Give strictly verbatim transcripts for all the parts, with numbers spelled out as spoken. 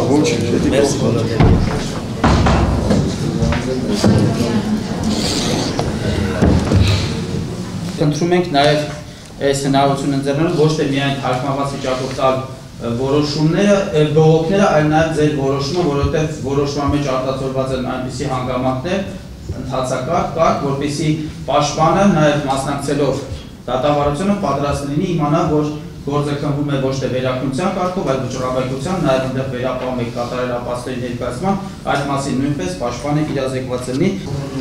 Խնդրում ենք նաև այս հնարավորությունը ընձեռնելու ոչ թե միայն թարգմանված վիճակով տալ որոշումները, բողոքները, այլ նաև ձեր որոշումը, որովհետև որոշման մեջ արտացոլված են այնպիսի հանգամանքներ, ընթացակարգ կարգ, որպեսզի պաշտպանը նաև մասնակցելով դատավարությունը պատրաստ լինի իմանա, որ գործը քննվում է ոչ թե վերակնության կարգով, այլ վճռաբեկության, նաև այնտեղ վերապահում եք կատարել ապաստերի ներկայացման, այդ մասին նույնպես պաշտպանը իրազեկված լինի։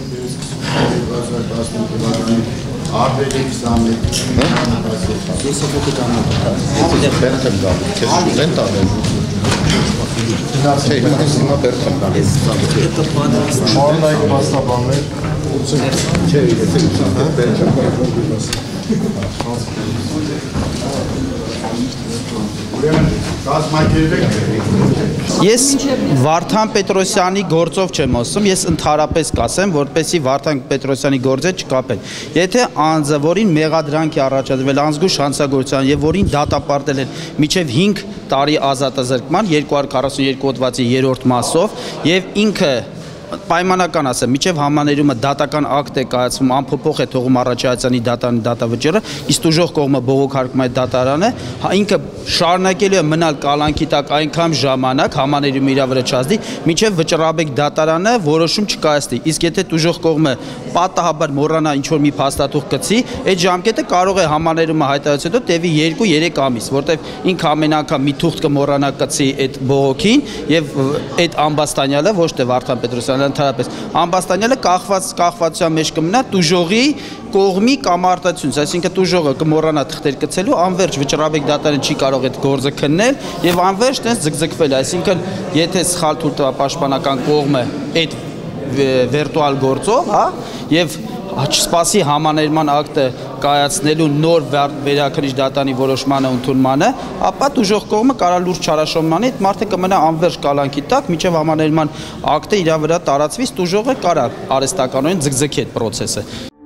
Arbeitlich damit. Ես ո՞ւր կամեմ։ Եթե բերտ եմ գալու, քեզ ուզեն տալու։ Դասի հիմա բերտ եմ գալու։ Դա պատրաստ։ Մորնայք փաստաբաններ։ Չէ, եթե բերտ եմ գալու։ Ես Վարդան Պետրոսյանի գործով չեմ ասում, ես ընդհանրապես կասեմ, որպեսզի Վարդան Պետրոսյանի գործը չկապեն։ Եթե անձը, որին մեղադրանք է առաջադրվել անզգույշ հանցագործության եւ որին դատապարտել են մինչեւ հինգ տարի ազատազրկման երկու հարյուր քառասունյոթ հոդվածի երրորդ մասով եւ ինքը պայմանական ասեմ, միջև համաներումը դատական ակտ է կայացվում, անփոփոխ է թողում առաջացանի դատանի դատավճիռը, իսկ ուժող կողմը բողոքարկում այդ դատարանը, ինքը շարունակելու է մնալ կալանքի տակ այնքան ժամանակ համաներումը իր վրա չազդի, միջև վճռաբեկ դատարանը որոշում չկայացնի, իսկ եթե ուժող կողմը պատահաբար մոռանա ինչ-որ մի փաստաթուղթ գցի, այդ ժամկետը կարող է համաներումը հայտարարությունից հետո տևի երկու երեք ամիս, որտեղ ինքը ամեն անգամ մի թուղթ կմոռանա գցի այդ բողոքին եւ այդ ամբաստանյալը ոչ թե Վարդան Պետրոսյանը ընդհանրապես ամբաստանյալը կախված կախվածության մեջ կմնա տուժողի կողմի կամարտացությունից, այսինքն տուժողը կմոռանա թղթեր գցելու, անվերջ վճռաբեկ դատարանը չի կարող այդ գործը քննել եւ անվերջ տես ձգձգվել, այսինքն եթե սխալ թույլ տա պաշտպանական կողմը այդ վիրտուալ գործով, հա, եւ չսպասի համաներման ակտը կայացնելու նոր վերաքննիչ դատանի որոշմանը ընդունմանը, ապա ուժող կողմը կարա լուրջ չարաշահումանի, այդ մարդը կմնա անվերջ կալանքի տակ, մինչև համաներման ակտը իր վրա տարածվի, ուժողը կարա արհեստականորեն ձգձգի այդ process-ը։